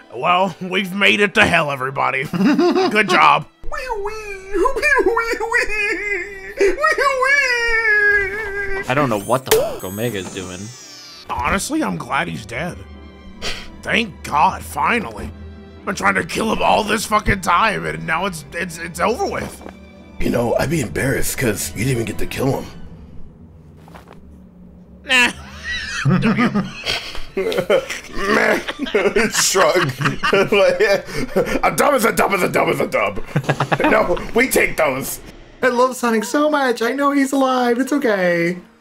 Well, we've made it to hell, everybody. Good job. I don't know what the fuck Omega's doing. Honestly, I'm glad he's dead. Thank God, finally. I've been trying to kill him all this fucking time, and now it's over with. You know, I'd be embarrassed because you didn't even get to kill him. Nah. Meh. Shrug. A dub is a dub is a dub is a dub. No, we take those. I love Sonic so much. I know he's alive. It's okay.